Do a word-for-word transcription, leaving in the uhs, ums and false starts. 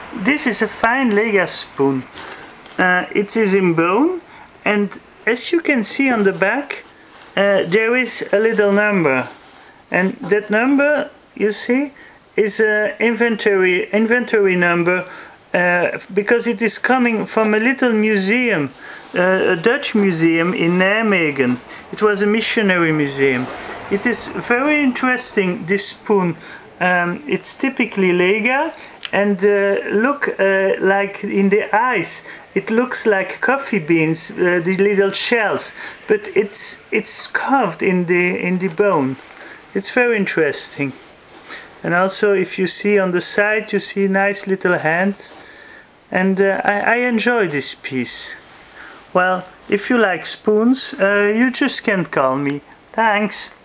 this is a fine Lega spoon. Uh, it is in bone, and as you can see on the back, uh, there is a little number, and that number, you see, is an inventory inventory number, uh, because it is coming from a little museum, uh, a Dutch museum in Nijmegen. It was a missionary museum. It is very interesting, this spoon. Um, it's typically Lega, and uh, look, uh, like in the eyes, it looks like coffee beans, uh, the little shells, but it's it's carved in the in the bone. It's very interesting. And also, if you see on the side, you see nice little hands, and uh, I, I enjoy this piece. Well, if you like spoons, uh, you just can call me. Thanks.